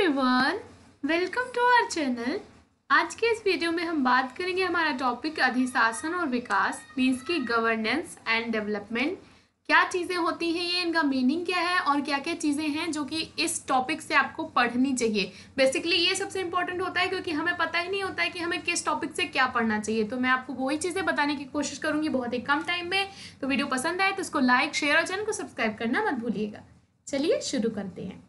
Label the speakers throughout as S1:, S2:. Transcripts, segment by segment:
S1: Everyone, welcome to our channel. आज के इस वीडियो में हम बात करेंगे हमारा टॉपिक अधिशासन और विकास मीन्स की गवर्नेंस एंड डेवलपमेंट। क्या चीज़ें होती हैं, ये इनका मीनिंग क्या है और क्या क्या चीज़ें हैं जो कि इस टॉपिक से आपको पढ़नी चाहिए। बेसिकली ये सबसे इंपॉर्टेंट होता है क्योंकि हमें पता ही नहीं होता है कि हमें किस टॉपिक से क्या पढ़ना चाहिए। तो मैं आपको वही चीज़ें बताने की कोशिश करूँगी बहुत ही कम टाइम में। तो वीडियो पसंद आए तो इसको लाइक, शेयर और चैनल को सब्सक्राइब करना मत भूलिएगा। चलिए शुरू करते हैं।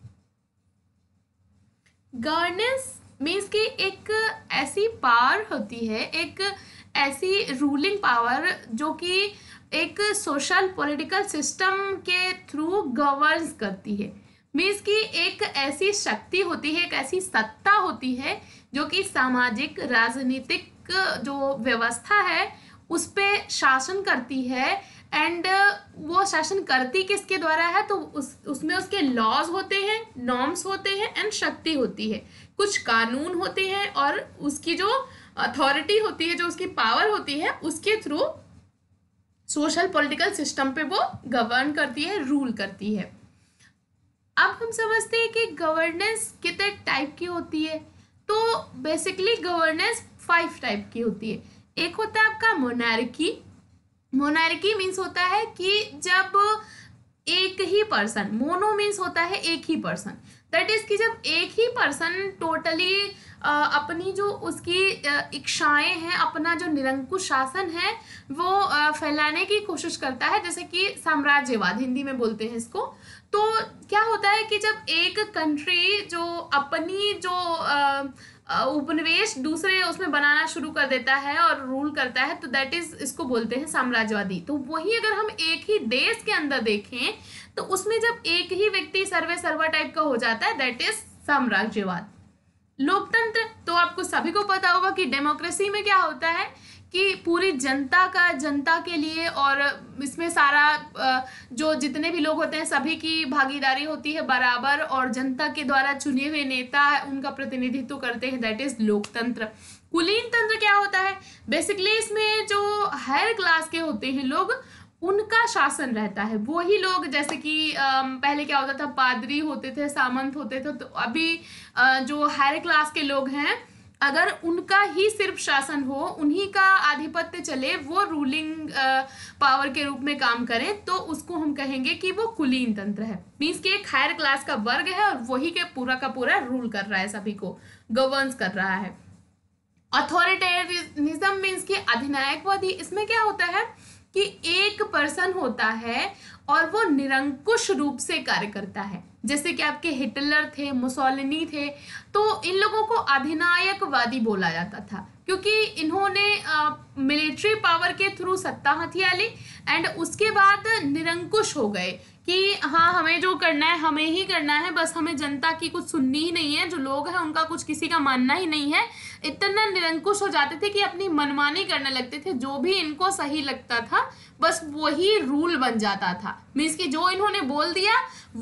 S1: गवर्नेंस मीन्स की एक ऐसी पावर होती है, एक ऐसी रूलिंग पावर जो कि एक सोशल पॉलिटिकल सिस्टम के थ्रू गवर्न्स करती है। मीन्स की एक ऐसी शक्ति होती है, एक ऐसी सत्ता होती है जो कि सामाजिक राजनीतिक जो व्यवस्था है उस पे शासन करती है। एंड वो शासन करती किसके द्वारा है तो उसमें उसके लॉज होते हैं, नॉर्म्स होते हैं एंड शक्ति होती है, कुछ कानून होते हैं और उसकी जो अथॉरिटी होती है, जो उसकी पावर होती है, उसके थ्रू सोशल पॉलिटिकल सिस्टम पे वो गवर्न करती है, रूल करती है। अब हम समझते हैं कि गवर्नेंस कितने टाइप की होती है। तो बेसिकली गवर्नेंस 5 टाइप की होती है। एक होता है आपका मोनार्की। मोनार्की मीन्स होता है कि जब एक ही पर्सन, मोनो मीन्स होता है एक ही पर्सन, दैट इज कि जब एक ही पर्सन टोटली अपनी जो उसकी इच्छाएं हैं, अपना जो निरंकुश शासन है वो फैलाने की कोशिश करता है, जैसे कि साम्राज्यवाद हिंदी में बोलते हैं इसको। तो क्या होता है कि जब एक कंट्री जो अपनी जो उपनिवेश दूसरे उसमें बनाना शुरू कर देता है और रूल करता है तो दैट इज, इसको बोलते हैं साम्राज्यवादी। तो वही अगर हम एक ही देश के अंदर देखें तो उसमें जब एक ही व्यक्ति सर्वे सर्वा टाइप का हो जाता है दैट इज साम्राज्यवाद। लोकतंत्र तो आपको सभी को पता होगा कि डेमोक्रेसी में क्या होता है कि पूरी जनता के लिए, और इसमें सारा जो जितने भी लोग होते हैं सभी की भागीदारी होती है बराबर, और जनता के द्वारा चुने हुए नेता उनका प्रतिनिधित्व करते हैं, दैट इज लोकतंत्र। कुलीन तंत्र क्या होता है, बेसिकली इसमें जो हायर क्लास के होते हैं लोग, उनका शासन रहता है। वही लोग, जैसे कि पहले क्या होता था, पादरी होते थे, सामंत होते थे, तो अभी जो हायर क्लास के लोग हैं अगर उनका ही सिर्फ शासन हो, उन्हीं का आधिपत्य चले, वो रूलिंग पावर के रूप में काम करें, तो उसको हम कहेंगे कि वो कुलीन तंत्र है। मीन्स कि एक हायर क्लास का वर्ग है और वही के पूरा का पूरा रूल कर रहा है, सभी को गवर्न्स कर रहा है। अथॉरिटेरिज्म मीन्स कि अधिनायकवादी। इसमें क्या होता है कि एक पर्सन होता है और वो निरंकुश रूप से कार्य करता है, जैसे कि आपके हिटलर थे, मुसोलिनी थे, तो इन लोगों को अधिनायकवादी बोला जाता था क्योंकि इन्होंने मिलिट्री पावर के थ्रू सत्ता हथिया ली एंड उसके बाद निरंकुश हो गए कि हाँ हमें जो करना है हमें ही करना है, बस हमें जनता की कुछ सुननी ही नहीं है, जो लोग हैं उनका कुछ किसी का मानना ही नहीं है। इतना निरंकुश हो जाते थे कि अपनी मनमानी करने लगते थे, जो भी इनको सही लगता था बस वही रूल बन जाता था। मीन्स कि जो इन्होंने बोल दिया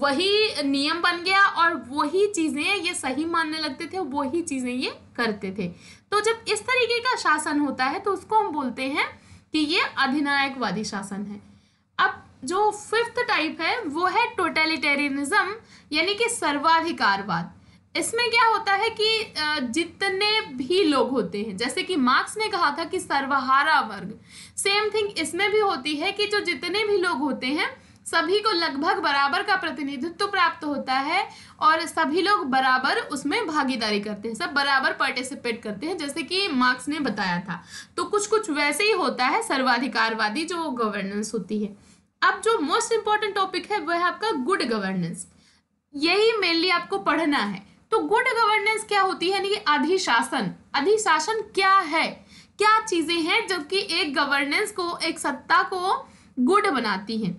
S1: वही नियम बन गया और वही चीजें ये सही मानने लगते थे, वही चीजें ये करते थे। तो जब इस तरीके का शासन होता है तो उसको हम बोलते हैं कि ये अधिनायकवादी शासन है। अब जो 5th टाइप है वो है टोटलिटेरियनिज्म, यानी कि सर्वाधिकारवाद। इसमें क्या होता है कि जितने भी लोग होते हैं, जैसे कि मार्क्स ने कहा था कि सर्वहारा वर्ग, सेम थिंग इसमें भी होती है कि जो जितने भी लोग होते हैं सभी को लगभग बराबर का प्रतिनिधित्व प्राप्त होता है और सभी लोग बराबर उसमें भागीदारी करते हैं, सब बराबर पार्टिसिपेट करते हैं, जैसे कि मार्क्स ने बताया था। तो कुछ कुछ वैसे ही होता है सर्वाधिकारवादी जो गवर्नेंस होती है। अब जो मोस्ट इंपॉर्टेंट टॉपिक है वह है आपका गुड गवर्नेंस। यही मेनली आपको पढ़ना है। तो गुड गवर्नेंस क्या होती है, यानी कि अधिशासन। अधिशासन क्या है, क्या चीजें हैं जबकि एक गवर्नेंस को, एक सत्ता को गुड बनाती हैं।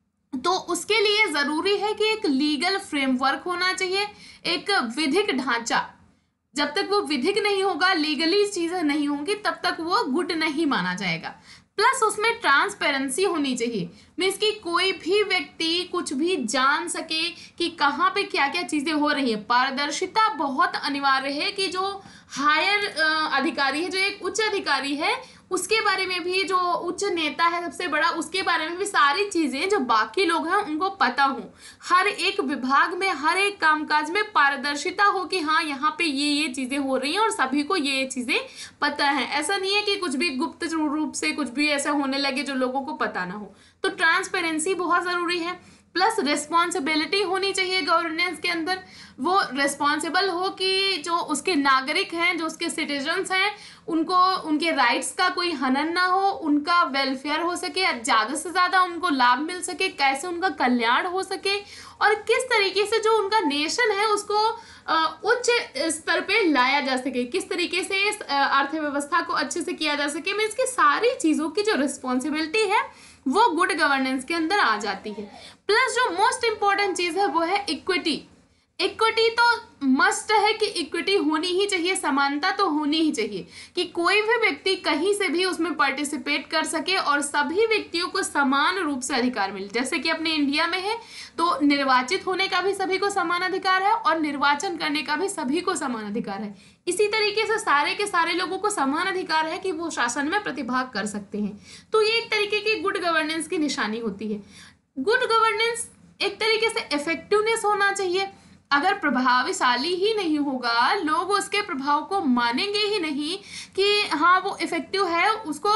S1: तो उसके लिए जरूरी है कि एक लीगल फ्रेमवर्क होना चाहिए, एक विधिक ढांचा। जब तक वो विधिक नहीं होगा, लीगली चीजें नहीं होंगी, तब तक वो गुड नहीं माना जाएगा। प्लस उसमें ट्रांसपेरेंसी होनी चाहिए, मीन्स कि कोई भी व्यक्ति कुछ भी जान सके कि कहाँ पे क्या क्या चीजें हो रही है। पारदर्शिता बहुत अनिवार्य है कि जो हायर अधिकारी है, जो एक उच्च अधिकारी है, उसके बारे में भी, जो उच्च नेता है सबसे बड़ा, उसके बारे में भी सारी चीजें जो बाकी लोग हैं उनको पता हो, हर एक विभाग में हर एक कामकाज में पारदर्शिता हो कि हाँ यहाँ पे ये चीजें हो रही हैं और सभी को ये चीजें पता है। ऐसा नहीं है कि कुछ भी गुप्त रूप से कुछ भी ऐसा होने लगे जो लोगों को पता ना हो। तो ट्रांसपेरेंसी बहुत जरूरी है, प्लस रिस्पॉन्सिबिलिटी होनी चाहिए गवर्नेंस के अंदर। वो रिस्पॉन्सिबल हो कि जो उसके नागरिक हैं, जो उसके सिटीजन्स हैं, उनको उनके राइट्स का कोई हनन ना हो, उनका वेलफेयर हो सके, ज़्यादा से ज़्यादा उनको लाभ मिल सके, कैसे उनका कल्याण हो सके और किस तरीके से जो उनका नेशन है उसको उच्च स्तर पे लाया जा सके, किस तरीके से इस अर्थव्यवस्था को अच्छे से किया जा सके। मीन्स की सारी चीज़ों की जो रिस्पॉन्सिबिलिटी है वो गुड गवर्नेंस के अंदर आ जाती है। प्लस जो मोस्ट इंपॉर्टेंट चीज है वो है इक्विटी। इक्विटी तो मस्ट है कि इक्विटी होनी ही चाहिए, समानता तो होनी ही चाहिए कि कोई भी व्यक्ति कहीं से भी उसमें पार्टिसिपेट कर सके और सभी व्यक्तियों को समान रूप से अधिकार मिले। जैसे कि अपने इंडिया में है तो निर्वाचित होने का भी सभी को समान अधिकार है और निर्वाचन करने का भी सभी को समान अधिकार है। इसी तरीके से सारे के सारे लोगों को समान अधिकार है कि वो शासन में प्रतिभाग कर सकते हैं। तो ये एक तरीके की गुड गवर्नेंस की निशानी होती है। गुड गवर्नेंस एक तरीके से इफेक्टिवनेस होना चाहिए। अगर प्रभावशाली ही नहीं होगा, लोग उसके प्रभाव को मानेंगे ही नहीं कि हाँ वो इफेक्टिव है, उसको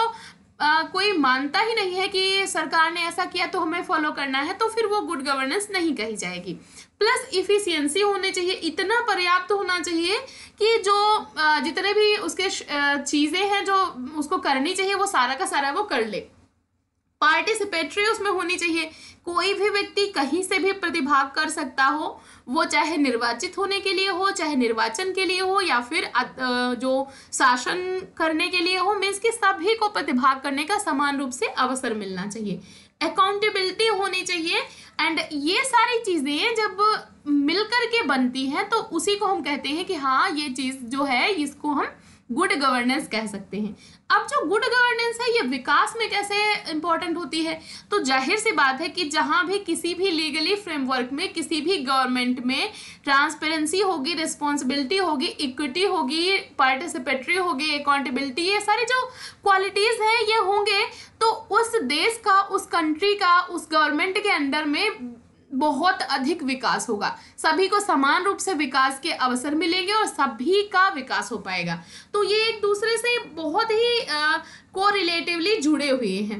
S1: कोई मानता ही नहीं है कि सरकार ने ऐसा किया तो हमें फॉलो करना है, तो फिर वो गुड गवर्नेंस नहीं कही जाएगी। प्लस इफिशियंसी होनी चाहिए, इतना पर्याप्त होना चाहिए कि जो जितने भी उसके चीज़ें हैं जो उसको करनी चाहिए वो सारा का सारा वो कर ले। पार्टिसिपेटरी उसमें होनी चाहिए, कोई भी व्यक्ति कहीं से भी प्रतिभाग कर सकता हो, वो चाहे निर्वाचित होने के लिए हो, चाहे निर्वाचन के लिए हो या फिर जो शासन करने के लिए हो। मीन्स कि सभी को प्रतिभाग करने का समान रूप से अवसर मिलना चाहिए। अकाउंटेबिलिटी होनी चाहिए एंड ये सारी चीजें जब मिलकर के बनती हैं तो उसी को हम कहते हैं कि हाँ ये चीज जो है इसको हम गुड गवर्नेंस कह सकते हैं। अब जो गुड गवर्नेंस है ये विकास में कैसे इंपॉर्टेंट होती है, तो जाहिर सी बात है कि जहां भी किसी भी लीगली फ्रेमवर्क में किसी भी गवर्नमेंट में ट्रांसपेरेंसी होगी, रिस्पॉन्सिबिलिटी होगी, इक्विटी होगी, पार्टिसिपेटरी होगी, अकाउंटेबिलिटी, ये सारी जो क्वालिटीज हैं ये होंगे तो उस देश का, उस कंट्री का, उस गवर्नमेंट के अंडर में बहुत अधिक विकास होगा। सभी को समान रूप से विकास के अवसर मिलेंगे और सभी का विकास हो पाएगा। तो ये एक दूसरे से बहुत ही कोरिलेटिवली जुड़े हुए हैं।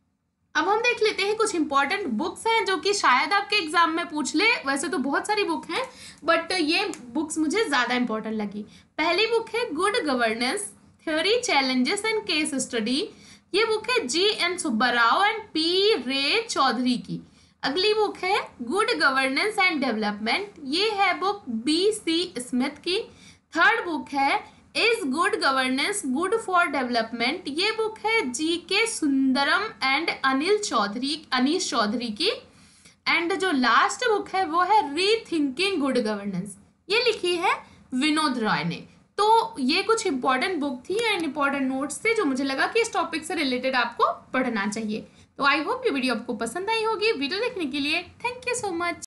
S1: अब हम देख लेते हैं कुछ इंपॉर्टेंट बुक्स हैं जो कि शायद आपके एग्जाम में पूछ ले। वैसे तो बहुत सारी बुक हैं बट ये बुक्स मुझे ज़्यादा इंपॉर्टेंट लगी। पहली बुक है good governance theory, challenges and case study. ये बुक है G N. Subba Rao and P. Ray Chaudhuri की। अगली बुक है गुड गवर्नेंस एंड डेवलपमेंट, ये है बुक बी.सी. स्मिथ की। थर्ड बुक है is good governance good for development, ये बुक है जी.के. सुंदरम एंड अनीश चौधरी की। एंड जो लास्ट बुक है वो है रीथिंकिंग गुड गवर्नेंस, ये लिखी है विनोद रॉय ने। तो ये कुछ इंपॉर्टेंट बुक थी एंड इंपॉर्टेंट नोट्स थे जो मुझे लगा कि इस टॉपिक से रिलेटेड आपको पढ़ना चाहिए। तो आई होप ये वीडियो आपको पसंद आई होगी। वीडियो देखने के लिए थैंक यू सो मच।